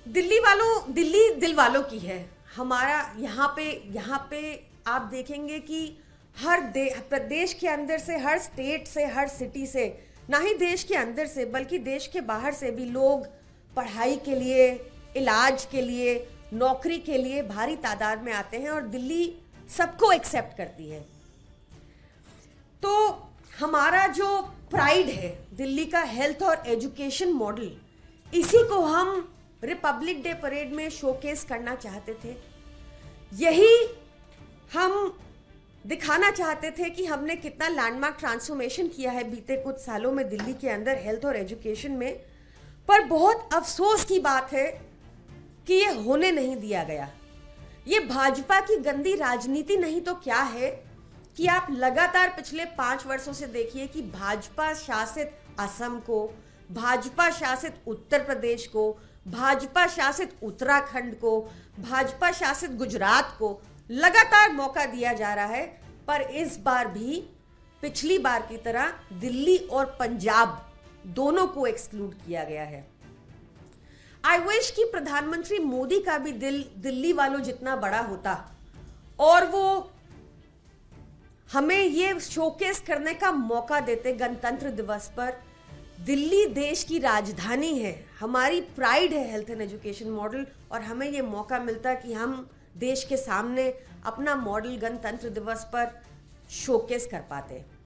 दिल्ली दिल वालों की है। हमारा यहाँ पे आप देखेंगे कि हर प्रदेश के अंदर से, हर स्टेट से, हर सिटी से, ना ही देश के अंदर से बल्कि देश के बाहर से भी लोग पढ़ाई के लिए, इलाज के लिए, नौकरी के लिए भारी तादाद में आते हैं और दिल्ली सबको एक्सेप्ट करती है। तो हमारा जो प्राइड है दिल्ली का, हेल्थ और एजुकेशन मॉडल, इसी को हम रिपब्लिक डे परेड में शोकेस करना चाहते थे। यही हम दिखाना चाहते थे कि हमने कितना लैंडमार्क ट्रांसफॉर्मेशन किया है बीते कुछ सालों में दिल्ली के अंदर हेल्थ और एजुकेशन में। पर बहुत अफसोस की बात है कि ये होने नहीं दिया गया। ये भाजपा की गंदी राजनीति नहीं तो क्या है कि आप लगातार पिछले 5 वर्षों से देखिए कि भाजपा शासित असम को, भाजपा शासित उत्तर प्रदेश को, भाजपा शासित उत्तराखंड को, भाजपा शासित गुजरात को लगातार मौका दिया जा रहा है। पर इस बार भी पिछली बार की तरह दिल्ली और पंजाब दोनों को एक्सक्लूड किया गया है। आई विश कि प्रधानमंत्री मोदी का भी दिल दिल्ली वालों जितना बड़ा होता और वो हमें ये शोकेस करने का मौका देते गणतंत्र दिवस पर। दिल्ली देश की राजधानी है, हमारी प्राइड है हेल्थ एंड एजुकेशन मॉडल, और हमें ये मौका मिलता कि हम देश के सामने अपना मॉडल गणतंत्र दिवस पर शोकेस कर पाते।